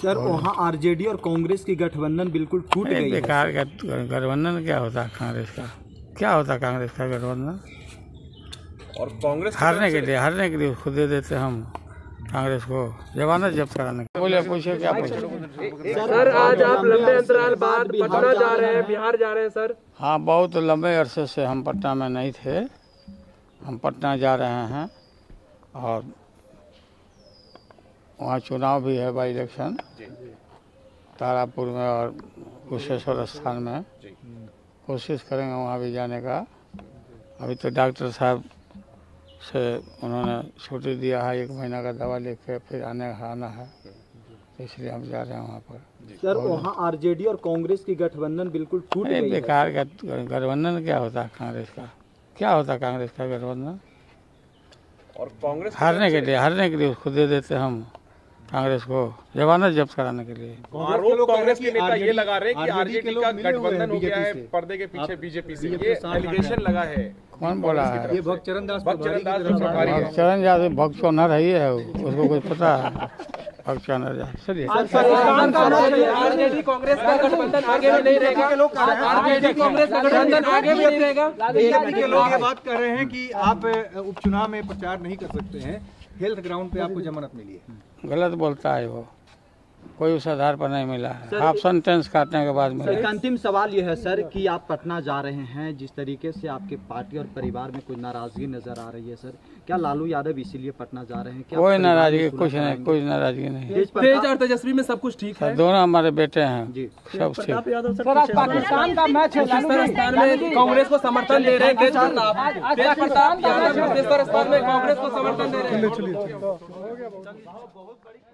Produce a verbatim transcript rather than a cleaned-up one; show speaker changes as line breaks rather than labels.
Sir वहाँ RJD और कांग्रेस की गठबंधन बिल्कुल टूट गई है।
बेकार गठबंधन क्या होता है कांग्रेस का? क्या होता है कांग्रेस का गठबंधन?
और कांग्रेस
हारने के लिए हारने के लिए खुद दे देते हम कांग्रेस को जमानत जब्त कराने के। बोले पूछे क्या पूछे?
सर आज आप लंबे अंतराल बाद पटना जा रहे हैं, बिहार जा रहे हैं सर।
हाँ, बहुत लंबे अरसे से हम पटना में नहीं थे। हम पटना जा रहे हैं और वहाँ चुनाव भी है, बाई इलेक्शन तारापुर में और कुशेश्वर स्थान में। कोशिश करेंगे वहाँ भी जाने का। अभी तो डॉक्टर साहब से उन्होंने छुट्टी दिया है, एक महीना का दवा लेके फिर आने आना है, इसलिए हम जा रहे हैं वहाँ पर।
सर वहाँ आरजेडी और कांग्रेस की गठबंधन बिल्कुल टूट गई है।
बेकार गठबंधन क्या होता है कांग्रेस का? क्या होता है कांग्रेस का गठबंधन?
और कांग्रेस
हारने के लिए हारने के लिए खुद दे देते हम कांग्रेस को जमानत जब्त कराने के लिए।
आरोप कांग्रेस के नेता ये लगा रहे हैं कि आरजेडी का गठबंधन हो गया है पर्दे के पीछे बीजेपी से, ये एलिगेशन लगा है।
कौन बोला है?
ये भक्तचरण दास
भक्तचरण दास जो प्रभारी है।
भक्तचरण दास भक्तचौना रही है, उसको कुछ पता है? भक्तचरण दास चलिए
आरजेडी कांग्रेस का गठबंधन आगे भी नहीं रहेगा। आरजेडी कांग्रेस का गठबंधन आगे भी नहीं रहेगा।
बीजेपी के लोग ये बात कर रहे हैं कि आप उपचुनाव में प्रचार नहीं कर सकते हैं, हेल्थ ग्राउंड पे आपको जमानत मिली है।
गलत बोलता है वो, कोई उस आधार पर नहीं मिला है। हाफ सेंटेंस काटने के बाद मिला।
एक अंतिम सवाल यह है सर कि आप पटना जा रहे हैं, जिस तरीके से आपके पार्टी और परिवार में कुछ नाराजगी नजर आ रही है सर, क्या लालू यादव इसीलिए पटना जा रहे हैं? क्या
कोई नाराजगी कुछ नहीं, कोई नाराजगी नहीं।
तेज और तेजस्वी में सब कुछ ठीक है।
दोनों हमारे बेटे हैं
जी।
सब ठीक।
सर आज पाकिस्तान का मैच है, स्थान में कांग्रेस को समर्थन दे रहे हैं। तेज प्रताप यादव स्थान में कांग्रेस को समर्थन दे रहे हैं।